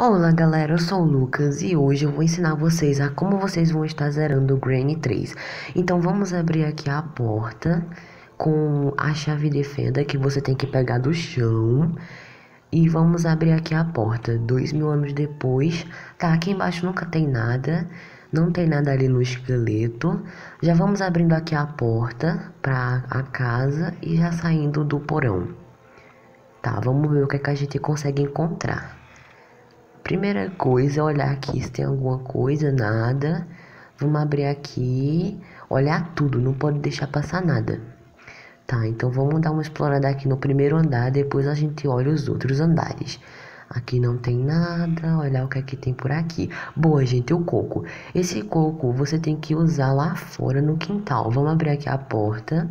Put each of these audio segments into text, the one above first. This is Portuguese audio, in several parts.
Olá galera, eu sou o Lucas e hoje eu vou ensinar vocês a como vocês vão estar zerando o Granny 3. Então vamos abrir aqui a porta com a chave de fenda que você tem que pegar do chão. E vamos abrir aqui a porta, 2000 anos depois. Tá, aqui embaixo nunca tem nada, não tem nada ali no esqueleto. Já vamos abrindo aqui a porta para a casa e já saindo do porão. Tá, vamos ver o que é que a gente consegue encontrar. Primeira coisa é olhar aqui se tem alguma coisa, nada. Vamos abrir aqui, olhar tudo, não pode deixar passar nada. Tá, então vamos dar uma explorada aqui no primeiro andar, depois a gente olha os outros andares. Aqui não tem nada, olhar o que é que tem por aqui. Boa, gente, o coco. Esse coco você tem que usar lá fora no quintal. Vamos abrir aqui a porta.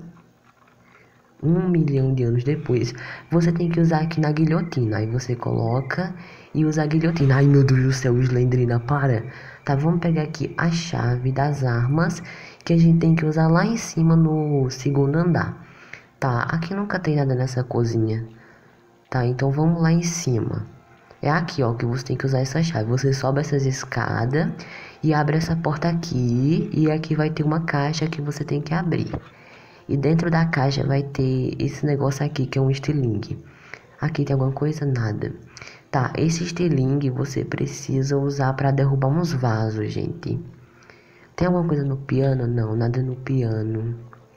1 milhão de anos depois, você tem que usar aqui na guilhotina. Aí você coloca e usa a guilhotina. Ai meu Deus do céu, Slendrina, para. Tá, vamos pegar aqui a chave das armas que a gente tem que usar lá em cima no segundo andar. Tá, aqui nunca tem nada nessa cozinha. Tá, então vamos lá em cima. É aqui, ó, que você tem que usar essa chave. Você sobe essas escadas e abre essa porta aqui. E aqui vai ter uma caixa que você tem que abrir. E dentro da caixa vai ter esse negócio aqui, que é um estilingue. Aqui tem alguma coisa? Nada. Tá, esse estilingue você precisa usar para derrubar uns vasos, gente. Tem alguma coisa no piano? Não, nada no piano.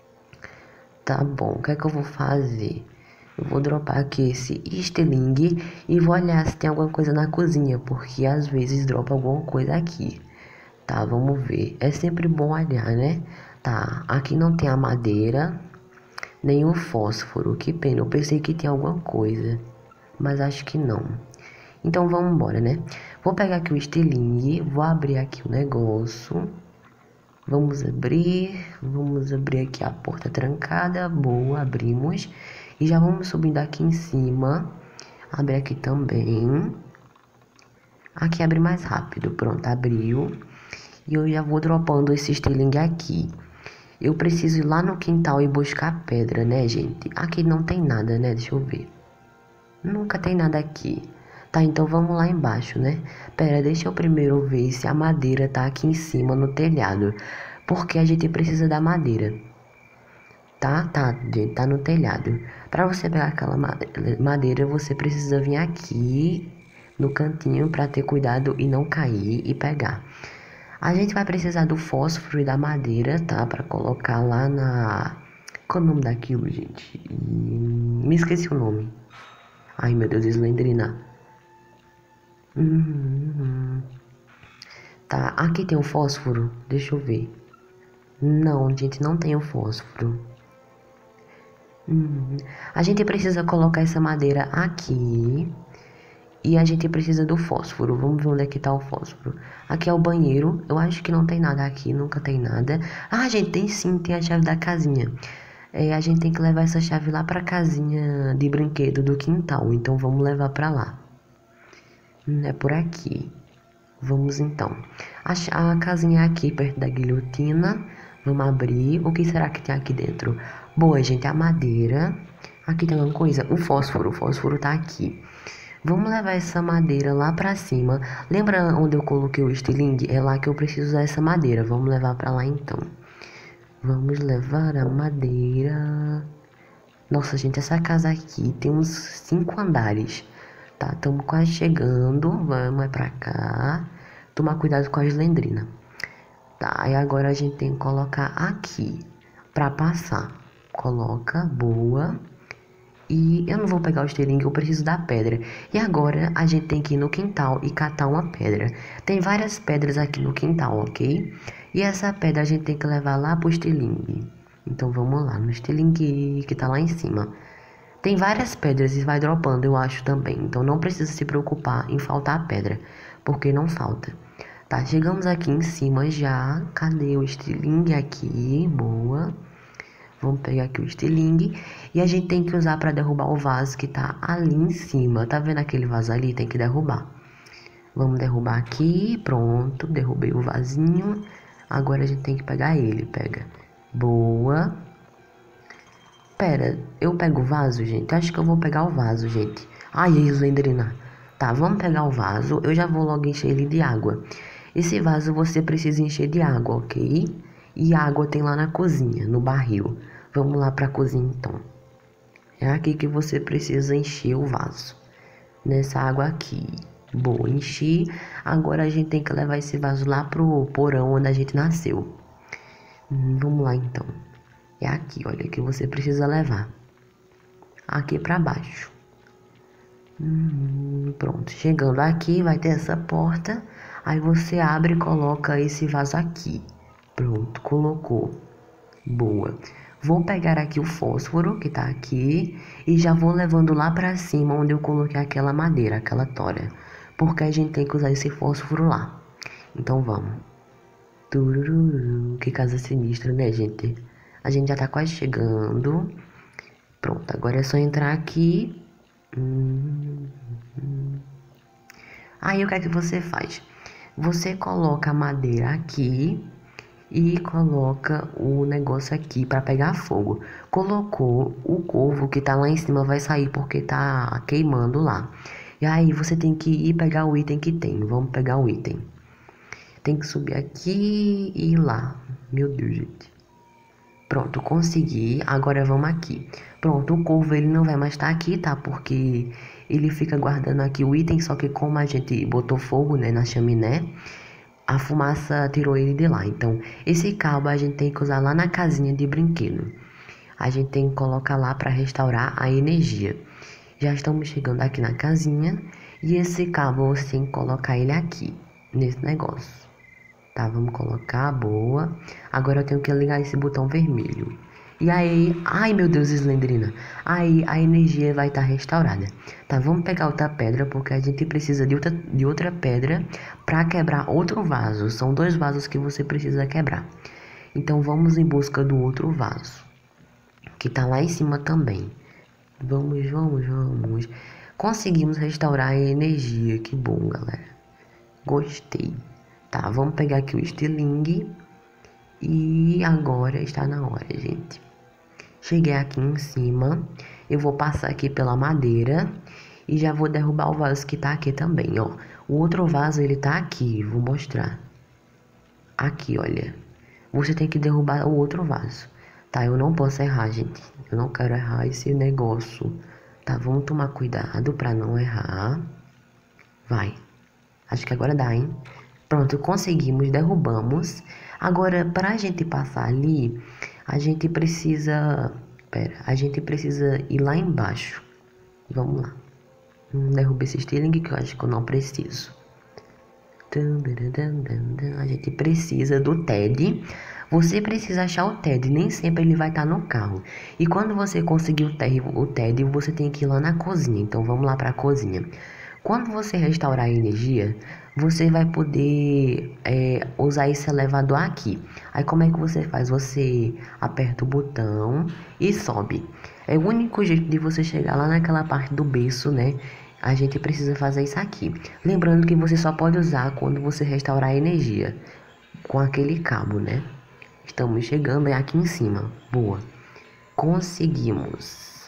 Tá bom, o que é que eu vou fazer? Eu vou dropar aqui esse estilingue e vou olhar se tem alguma coisa na cozinha, porque às vezes dropa alguma coisa aqui. Tá, vamos ver. É sempre bom olhar, né? Tá, aqui não tem a madeira, nem o fósforo. Que pena, eu pensei que tinha alguma coisa, mas acho que não. Então vamos embora, né? Vou pegar aqui o estilingue, vou abrir aqui o negócio. Vamos abrir aqui a porta trancada. Boa, abrimos. E já vamos subindo aqui em cima. Abre aqui também. Aqui abre mais rápido, pronto, abriu. E eu já vou dropando esse estilingue aqui. Eu preciso ir lá no quintal e buscar pedra, né, gente? Aqui não tem nada, né? Deixa eu ver. Nunca tem nada aqui. Tá, então vamos lá embaixo, né? Pera, deixa eu primeiro ver se a madeira tá aqui em cima no telhado. Porque a gente precisa da madeira. Tá, gente, tá no telhado. Pra você pegar aquela madeira, você precisa vir aqui no cantinho pra ter cuidado e não cair e pegar. A gente vai precisar do fósforo e da madeira, tá? Pra colocar lá na... Qual é o nome daquilo, gente? Me esqueci o nome. Ai, meu Deus, Slendrina. Tá, aqui tem o fósforo. Deixa eu ver. Não, gente, não tem o fósforo. A gente precisa colocar essa madeira aqui. E a gente precisa do fósforo. Vamos ver onde é que tá o fósforo. Aqui é o banheiro. Eu acho que não tem nada aqui. Nunca tem nada. Ah, gente, tem sim. Tem a chave da casinha. A gente tem que levar essa chave lá pra casinha de brinquedo do quintal. Então vamos levar pra lá. É por aqui. Vamos então. A casinha é aqui perto da guilhotina. Vamos abrir. O que será que tem aqui dentro? Boa, gente. A madeira. Aqui tem alguma coisa. O fósforo. O fósforo tá aqui. Vamos levar essa madeira lá pra cima. Lembra onde eu coloquei o estilingue? É lá que eu preciso usar essa madeira. Vamos levar pra lá então. Vamos levar a madeira. Nossa, gente, essa casa aqui tem uns 5 andares. Tá, estamos quase chegando. Vamos pra cá. Tomar cuidado com a Slendrina. Tá, e agora a gente tem que colocar aqui pra passar. Coloca, boa. E eu não vou pegar o estilingue, eu preciso da pedra. E agora a gente tem que ir no quintal e catar uma pedra. Tem várias pedras aqui no quintal, ok? E essa pedra a gente tem que levar lá pro estilingue. Então vamos lá, no estilingue que tá lá em cima. Tem várias pedras e vai dropando, eu acho também. Então não precisa se preocupar em faltar pedra, porque não falta. Tá, chegamos aqui em cima já. Cadê o estilingue aqui? Boa. Vamos pegar aqui o estilingue. E a gente tem que usar para derrubar o vaso que tá ali em cima. Tá vendo aquele vaso ali? Tem que derrubar. Vamos derrubar aqui. Pronto. Derrubei o vasinho. Agora a gente tem que pegar ele. Pega. Boa. Pera. Eu pego o vaso, gente? Acho que eu vou pegar o vaso, gente. Ai, Slendrina. Tá, vamos pegar o vaso. Eu já vou logo encher ele de água. Esse vaso você precisa encher de água, ok? E a água tem lá na cozinha, no barril. Vamos lá pra cozinha então. É aqui que você precisa encher o vaso. Nessa água aqui. Boa, enchi. Agora a gente tem que levar esse vaso lá pro porão onde a gente nasceu. Vamos lá então. É aqui, olha, que você precisa levar. Aqui pra baixo. Pronto, chegando aqui vai ter essa porta. Aí você abre e coloca esse vaso aqui. Pronto, colocou. Boa. Vou pegar aqui o fósforo que tá aqui e já vou levando lá pra cima onde eu coloquei aquela madeira, aquela tora. Porque a gente tem que usar esse fósforo lá. Então vamos. Turururu, que casa sinistra, né, gente? A gente já tá quase chegando. Pronto, agora é só entrar aqui. Aí o que é que você faz? Você coloca a madeira aqui e coloca o negócio aqui para pegar fogo. Colocou, o corvo que tá lá em cima vai sair porque tá queimando lá. E aí você tem que ir pegar o item que tem. Vamos pegar o item. Tem que subir aqui e ir lá. Meu Deus, gente. Pronto, consegui. Agora vamos aqui. Pronto, o corvo ele não vai mais estar aqui, tá? Porque ele fica guardando aqui o item, só que como a gente botou fogo, né, na chaminé, a fumaça tirou ele de lá. Então, esse cabo a gente tem que usar lá na casinha de brinquedo. A gente tem que colocar lá para restaurar a energia. Já estamos chegando aqui na casinha. E esse cabo você tem que colocar ele aqui, nesse negócio. Tá, vamos colocar, boa. Agora eu tenho que ligar esse botão vermelho. E aí, ai meu Deus, Slendrina. Aí a energia vai estar restaurada. Tá, vamos pegar outra pedra, porque a gente precisa de outra pedra para quebrar outro vaso. São 2 vasos que você precisa quebrar. Então vamos em busca do outro vaso, que tá lá em cima também. Vamos. Conseguimos restaurar a energia, que bom, galera. Gostei. Tá, vamos pegar aqui o estilingue. E agora está na hora, gente. Cheguei aqui em cima. Eu vou passar aqui pela madeira. E já vou derrubar o vaso que tá aqui também, ó. O outro vaso, ele tá aqui. Vou mostrar. Aqui, olha. Você tem que derrubar o outro vaso. Tá, eu não posso errar, gente. Eu não quero errar esse negócio. Tá, vamos tomar cuidado pra não errar. Vai. Acho que agora dá, hein? Pronto, conseguimos, derrubamos. Agora, pra gente passar ali, a gente precisa... a gente precisa ir lá embaixo. Vamos lá. Derrubei esse estilingue que eu acho que eu não preciso. A gente precisa do TED. Você precisa achar o TED, nem sempre ele vai estar no carro. E quando você conseguir o TED, você tem que ir lá na cozinha. Então vamos lá para a cozinha. Quando você restaurar a energia, você vai poder usar esse elevador aqui. Aí como é que você faz? Você aperta o botão e sobe. É o único jeito de você chegar lá naquela parte do berço, né? A gente precisa fazer isso aqui. Lembrando que você só pode usar quando você restaurar a energia. Com aquele cabo, né? Estamos chegando aqui em cima. Boa. Conseguimos.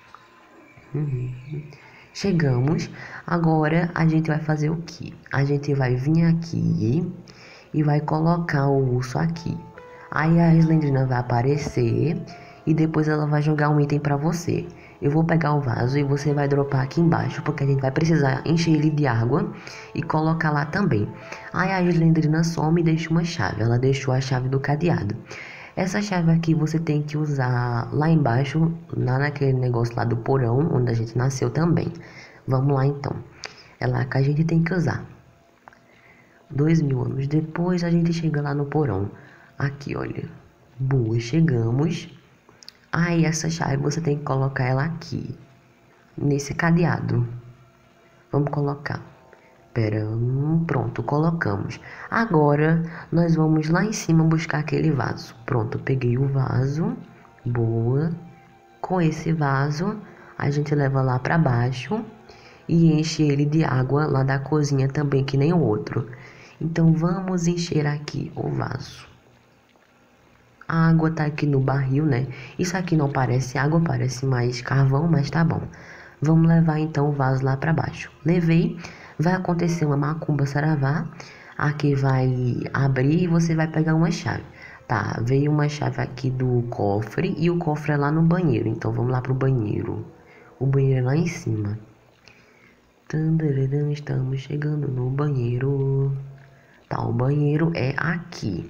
Chegamos. Agora a gente vai fazer o quê? A gente vai vir aqui e vai colocar o urso aqui. Aí a Slendrina vai aparecer e depois ela vai jogar um item pra você. Eu vou pegar o vaso e você vai dropar aqui embaixo, porque a gente vai precisar encher ele de água e colocar lá também. Aí a Slendrina some e deixa uma chave. Ela deixou a chave do cadeado. Essa chave aqui você tem que usar lá embaixo, lá naquele negócio lá do porão, onde a gente nasceu também. Vamos lá então. É lá que a gente tem que usar. 2000 anos depois a gente chega lá no porão. Aqui, olha. Boa, chegamos. Aí essa chave você tem que colocar ela aqui, nesse cadeado. Vamos colocar. Pera, pronto, colocamos. Agora nós vamos lá em cima buscar aquele vaso. Pronto, peguei o vaso. Boa. Com esse vaso a gente leva lá pra baixo e enche ele de água lá da cozinha também, que nem o outro. Então vamos encher aqui o vaso. A água tá aqui no barril, né? Isso aqui não parece água, parece mais carvão, mas tá bom. Vamos levar então o vaso lá pra baixo. Levei, vai acontecer uma macumba saravá. Aqui vai abrir e você vai pegar uma chave. Tá, veio uma chave aqui do cofre e o cofre é lá no banheiro. Então vamos lá pro banheiro. O banheiro é lá em cima. Tandararã, estamos chegando no banheiro. Tá, o banheiro é aqui.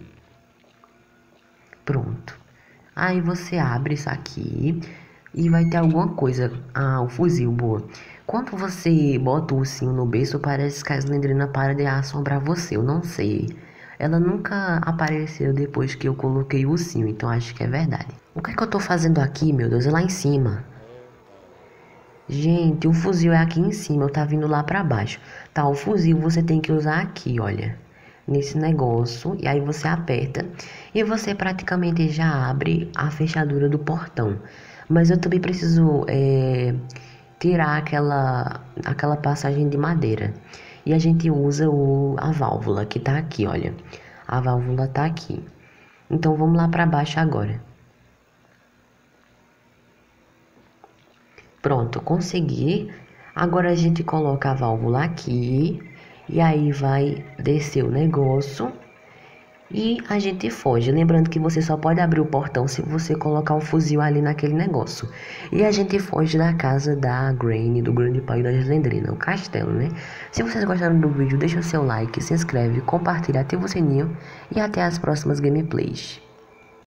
Pronto. Aí você abre isso aqui e vai ter alguma coisa. Ah, o fuzil, boa. Quando você bota o ursinho no berço, parece que a Slendrina para de assombrar você. Eu não sei. Ela nunca apareceu depois que eu coloquei o ursinho, então acho que é verdade. O que é que eu tô fazendo aqui, meu Deus? É lá em cima. Gente, o fuzil é aqui em cima, eu tá vindo lá pra baixo. Tá, o fuzil você tem que usar aqui, olha. Nesse negócio, e aí você aperta. E você praticamente já abre a fechadura do portão. Mas eu também preciso tirar aquela passagem de madeira. E a gente usa a válvula que tá aqui, olha. A válvula tá aqui. Então vamos lá pra baixo agora. Pronto, consegui. Agora a gente coloca a válvula aqui. E aí vai descer o negócio. E a gente foge. Lembrando que você só pode abrir o portão se você colocar o fuzil ali naquele negócio. E a gente foge da casa da Granny, do grande pai da Slendrina, o castelo, né? Se vocês gostaram do vídeo, deixa o seu like, se inscreve, compartilha, ativa o sininho. E até as próximas gameplays.